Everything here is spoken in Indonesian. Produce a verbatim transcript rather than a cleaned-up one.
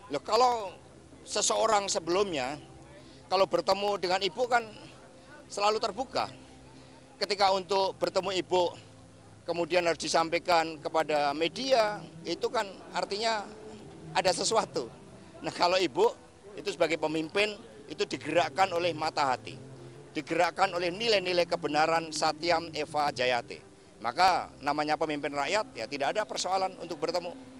Loh, kalau seseorang sebelumnya, kalau bertemu dengan ibu kan selalu terbuka. Ketika untuk bertemu ibu, kemudian harus disampaikan kepada media, itu kan artinya ada sesuatu. Nah kalau ibu, itu sebagai pemimpin, itu digerakkan oleh mata hati. Digerakkan oleh nilai-nilai kebenaran Satyam Eva Jayate. Maka namanya pemimpin rakyat, ya tidak ada persoalan untuk bertemu.